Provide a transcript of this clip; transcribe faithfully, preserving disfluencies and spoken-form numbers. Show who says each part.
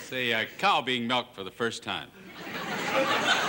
Speaker 1: It's a uh, cow being milked for the first time.